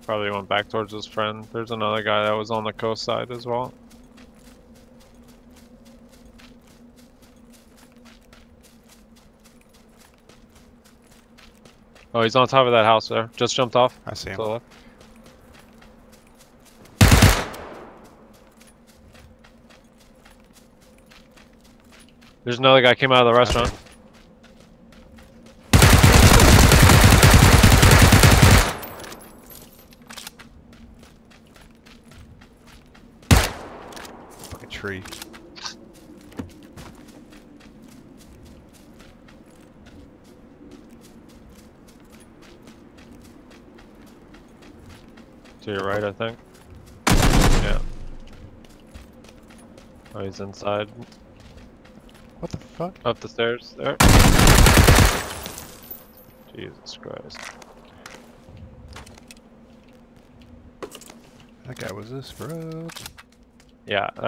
Probably went back towards his friend. There's another guy that was on the coast side as well. Oh, he's on top of that house there. Just jumped off. I see him. To the left. There's another guy came out of the restaurant. Fucking tree. To your right, I think. Yeah. Oh, he's inside. What the fuck? Up the stairs there. Jesus Christ. That guy was this, bro. Yeah.